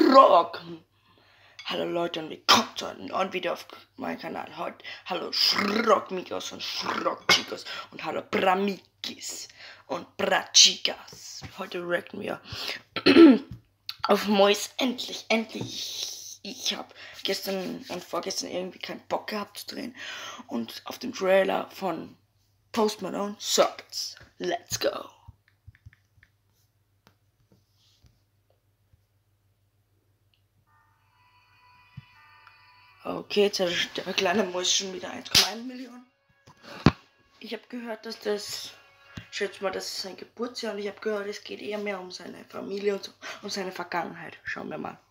Schrock. Hallo Leute und willkommen zu einem neuen Video auf meinem Kanal. Heute hallo Schrockmigos und Schrockchicos und hallo Bramikis und Brachicas. Heute reacten wir auf Mois. Endlich. Ich habe gestern und vorgestern irgendwie keinen Bock gehabt zu drehen und auf den Trailer von Post Malone Circuits. Let's go. Okay, jetzt hat der kleine Mäus schon wieder 1,1 Millionen. Ich habe gehört, dass das, ich schätze mal, das ist sein Geburtsjahr und ich habe gehört, es geht eher mehr um seine Familie und so, um seine Vergangenheit. Schauen wir mal.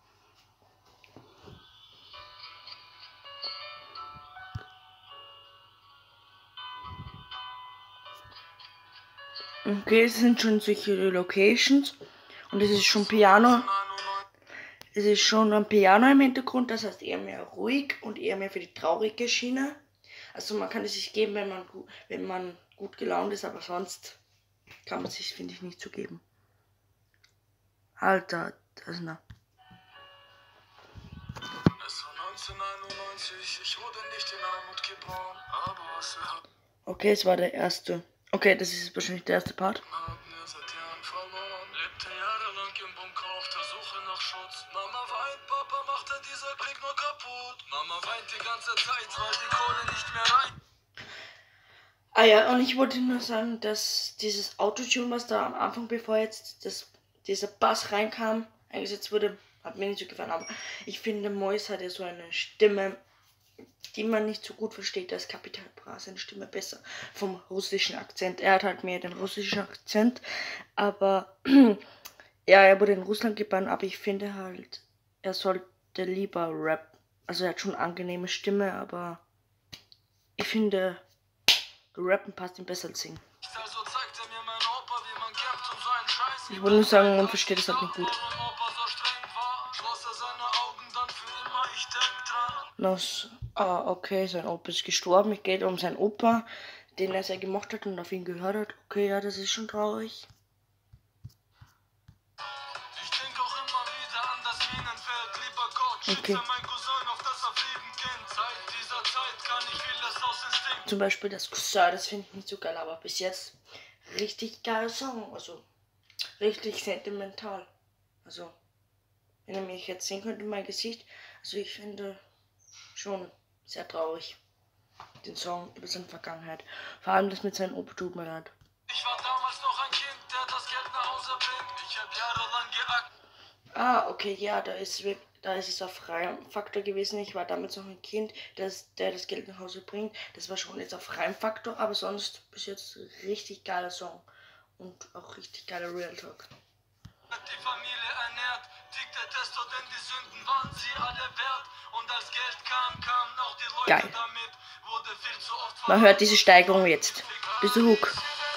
Okay, es sind schon solche Locations und es ist schon Piano. Es ist schon ein Piano im Hintergrund, das heißt eher mehr ruhig und eher mehr für die traurige Schiene. Also man kann es sich geben, wenn man gut gelaunt ist, aber sonst kann man es sich, finde ich, nicht so geben. Alter, das ist eine. Es war 1991, ich wurde nicht in Armut geboren, aber was wir hatten. Okay, es war der erste. Okay, das ist wahrscheinlich der erste Part. Haben wir seit Jahren verloren. Lebte jahrelang im Bunker auf der Suche nach Schutz. Mama weint, Papa machte dieser Krieg nur kaputt. Mama weint die ganze Zeit, weil die Kohle nicht mehr rein. Ah ja, und ich wollte nur sagen, dass dieses Autotune, was da am Anfang, bevor jetzt dieser Bass reinkam, eingesetzt wurde, hat mir nicht so gefallen. Aber ich finde, Mois hat ja so eine Stimme, die man nicht so gut versteht. Da ist Capital Bra seine Stimme besser vom russischen Akzent. Er hat halt mehr den russischen Akzent, aber ja, er wurde in Russland geboren, aber ich finde halt, er sollte lieber Rap. Also er hat schon eine angenehme Stimme, aber ich finde, Rappen passt ihm besser als Singen. Also zeigte mir mein Opa, wie man kämpft um seinen Scheiß. Ich wollte nur sagen, man versteht es halt nicht gut. Warum Opa so streng war, schloss er seine Augen dann für immer, ich denk dran. Okay, sein Opa ist gestorben. Es geht um seinen Opa, den er sehr gemocht hat und auf ihn gehört hat. Okay, ja, das ist schon traurig. Ich denk auch immer wieder an das Minenfeld, lieber Gott, schütze Okay. mein Cousin, auf das er Frieden kennt. Seit dieser Zeit kann ich vieles aus Instinkt. Zum Beispiel das Cousin, das finde ich nicht so geil, aber bis jetzt richtig geiler Song. Also richtig sentimental. Also, wenn ihr mich jetzt sehen könnt in mein Gesicht, also ich finde schon sehr traurig den Song über seine Vergangenheit. Vor allem das mit seinem Opa tut mir leid. Ich war damals noch ein Kind, der das Geld nach Hause bringt. Ich hab jahrelang geackert. Okay, ja, da ist es auf Reimfaktor gewesen. Ich war damals noch ein Kind, der das Geld nach Hause bringt. Das war schon jetzt auf Reimfaktor, aber sonst bis jetzt richtig geiler Song. Und auch richtig geiler Real Talk. Die Familie ernährt, tickte Testo, denn die Sünden waren sie alle wert. Und als Geld kam, kamen auch die Leute Geil. damit. Wurde viel zu oft Man hört diese Steigerung jetzt. Bis der Hook.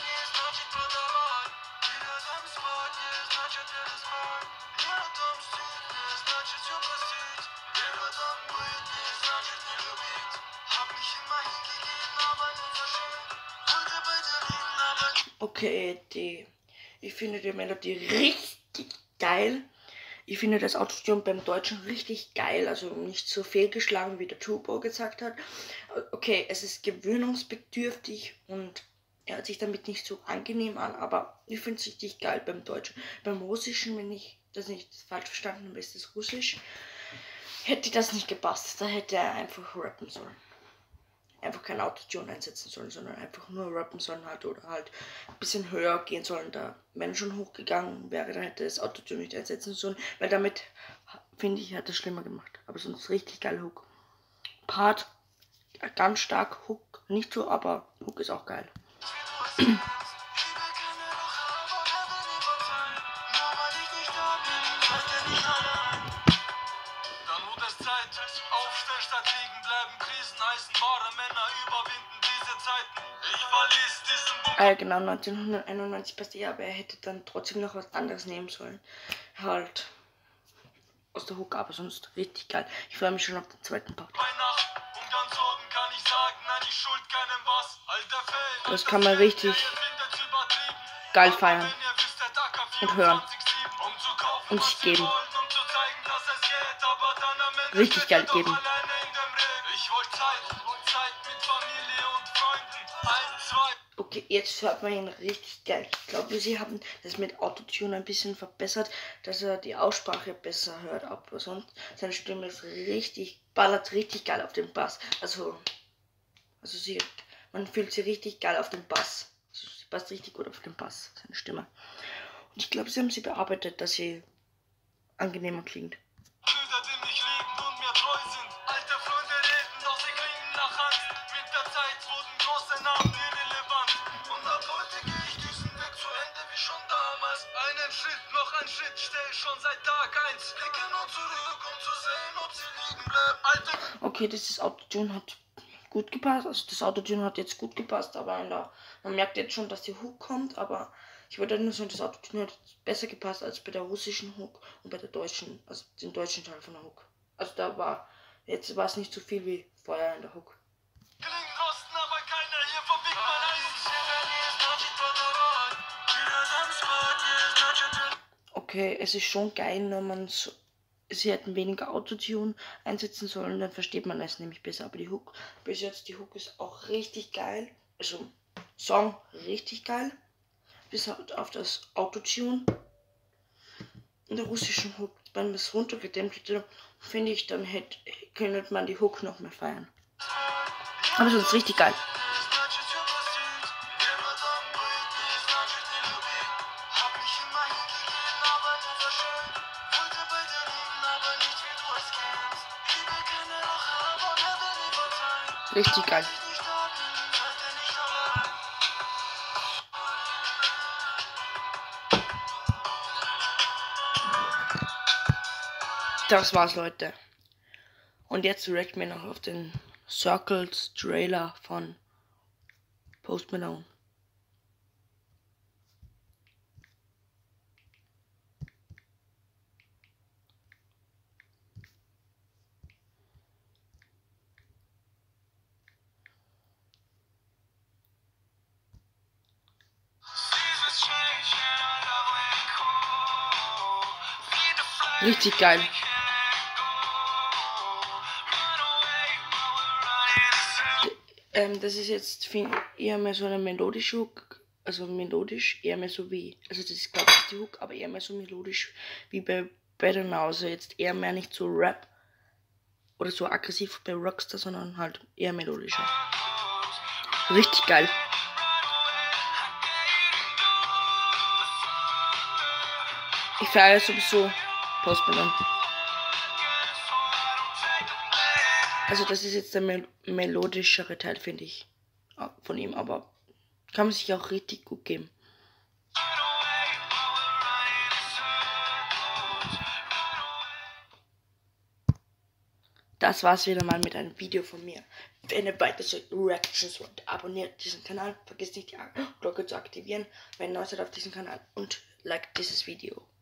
Okay, ich finde die Melodie richtig geil. Ich finde das Autotune beim Deutschen richtig geil, also nicht so fehlgeschlagen, wie der Tubo gesagt hat. Okay, es ist gewöhnungsbedürftig und er hört sich damit nicht so angenehm an, aber ich finde es richtig geil beim Deutschen. Beim Russischen, wenn ich das nicht falsch verstanden habe, ist es Russisch, hätte das nicht gepasst. Da hätte er einfach rappen sollen. Einfach kein Autotune einsetzen sollen, sondern einfach nur rappen sollen halt oder halt ein bisschen höher gehen sollen. Da, wenn er schon hochgegangen wäre, dann hätte das Autotune nicht einsetzen sollen, weil damit, finde ich, hat er schlimmer gemacht. Aber sonst richtig geil Hook. Part, ganz stark, Hook nicht so, aber Hook ist auch geil. Dann wurde es Zeit, aufstehen statt liegen bleiben, Krisen heißen wahre Männer überwinden diese Zeiten. Ich verließ diesen Bunker. Genau, 1991 passt ja, aber er hätte dann trotzdem noch was anderes nehmen sollen. Halt aus der Hook, aber sonst richtig geil. Ich freue mich schon auf den zweiten Part. Bei Nacht, um ganz oben kann ich sagen, nein, ich schuld keinem was. Alter Fell, Das kann man richtig geil feiern und hören und sich geben. richtig geil geben. Ich wollte Zeit mit Familie und Freunden. 1, 2. Okay, jetzt hört man ihn richtig geil. Ich glaube, sie haben das mit Autotune ein bisschen verbessert, dass er die Aussprache besser hört. Aber sonst, seine Stimme ist richtig, ballert richtig geil auf den Bass. Man fühlt sie richtig geil auf den Bass. Also, sie passt richtig gut auf den Bass, seine Stimme. Und ich glaube, sie haben sie bearbeitet, dass sie angenehmer klingt. Brüder, die mich lieben und mir treu sind. Alte Freunde reden, doch sie klingen nach Angst. Mit der Zeit wurden große Namen irrelevant. Und ab heute gehe ich diesen Weg zu Ende wie schon damals. Einen Schritt, noch ein Schritt, stell schon seit Tag 1. Blicke nur zurück, um zu sehen, ob sie liegen bleiben. Alte. Okay, dieses Autotune hat gut gepasst. Also das Autotune hat jetzt gut gepasst, aber man merkt jetzt schon, dass die Hook kommt, aber ich würde nur sagen, das Autotune hat besser gepasst als bei der russischen Hook und bei der deutschen, also den deutschen Teil von der Hook. Also jetzt war es nicht so viel wie vorher in der Hook. Klingen rosten, aber keiner hier verbiegt mein Eis. Okay, es ist schon geil, wenn sie hätten weniger Autotune einsetzen sollen, dann versteht man es nämlich besser. Aber die Hook, bis jetzt, die Hook ist auch richtig geil. Also, Song richtig geil. Bis auf das Autotune. In der russischen Hook, wenn man es runtergedämmt hätte, finde ich, dann könnte man die Hook noch mehr feiern. Aber es ist richtig geil. Richtig geil. Das war's, Leute. Und jetzt react mir noch auf den Circles Trailer von Post Malone. Richtig geil. Das ist jetzt eher mehr so eine melodische Hook, also melodisch, eher mehr so wie, also das ist glaube ich die Hook, aber eher mehr so melodisch wie bei Better Now, also jetzt eher mehr nicht so Rap oder so aggressiv bei Rockstar, sondern halt eher melodischer. Richtig geil. Ich feiere sowieso Post Malone. Also das ist jetzt der melodischere Teil, finde ich, von ihm, aber kann man sich auch richtig gut geben. Das war's wieder mal mit einem Video von mir. Wenn ihr weitere Reactions wollt, abonniert diesen Kanal, vergesst nicht die Glocke zu aktivieren, wenn ihr neu seid auf diesem Kanal und liked dieses Video.